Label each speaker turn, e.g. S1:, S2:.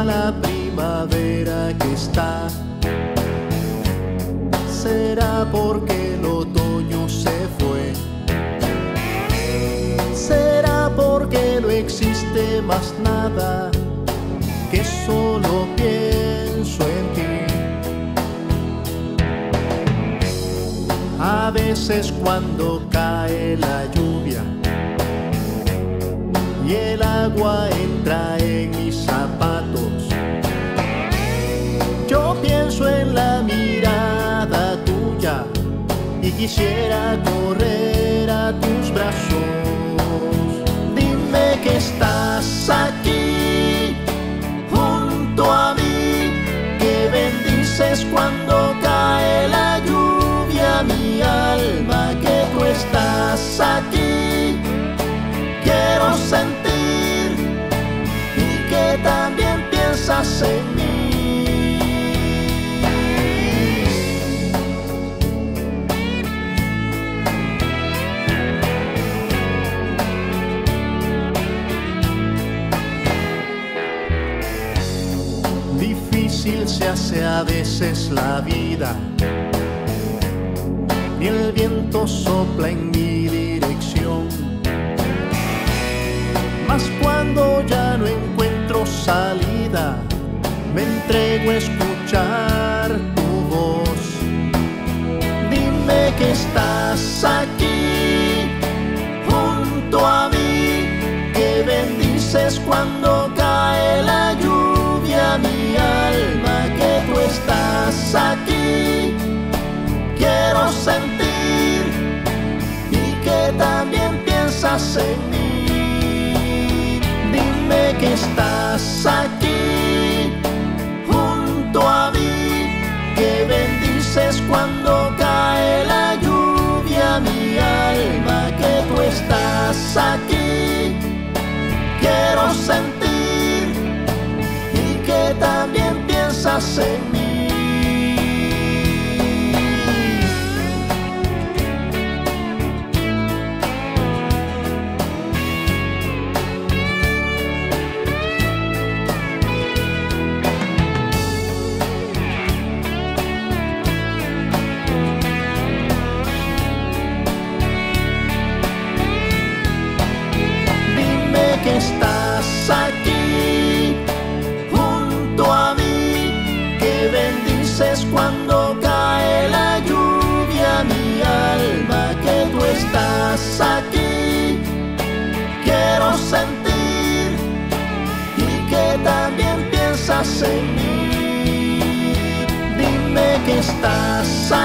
S1: a la primavera que está? ¿Será porque el otoño se fue? ¿Será porque no existe más nada, que solo pienso en ti? A veces cuando cae la lluvia y el agua entra en mis zapatos, yo pienso en la mirada tuya y quisiera correr a tus brazos. Dime que estás aquí junto a mí, que bendices cuando cae la lluvia mi alma, que tú estás aquí. Quiero sentir y que también piensas en mí. Difícil se hace a veces la vida, y el viento sopla en mi dirección. Mas cuando ya no encuentro salida, me entrego a escuchar tu voz. Dime que estás aquí junto a mí, que bendices cuando cae la lluvia mi alma, que tú estás aquí. Quiero sentir y que también piensas en mí. Dime que estás aquí junto a mí, que bendices cuando cae la lluvia mi alma, que tú estás aquí. Quiero sentir y que también piensas en mí. Que estás aquí junto a mí, que bendices cuando cae la lluvia mi alma, que tú estás aquí. Quiero sentir y que también piensas en mí. Dime que estás aquí